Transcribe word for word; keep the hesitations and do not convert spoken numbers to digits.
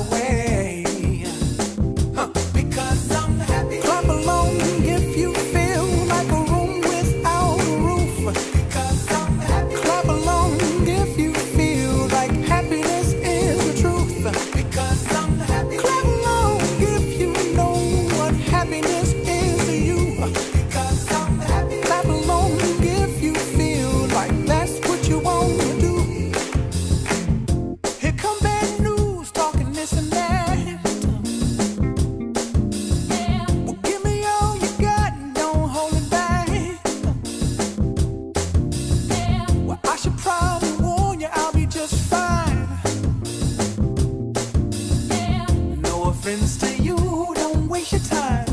away. Huh. Because I'm happy. Clap along if you feel like a room without a roof. Because I'm happy. Clap along if you feel like happiness is the truth. Because I'm happy. Clap along if you know what happiness is to you. Because I'm happy. Clap along if you feel like that's what you want to do. Here come bad news, talking this and that. Well, give me all you got and don't hold it back. Well, I should probably warn you, I'll be just fine. No offense to you, don't waste your time.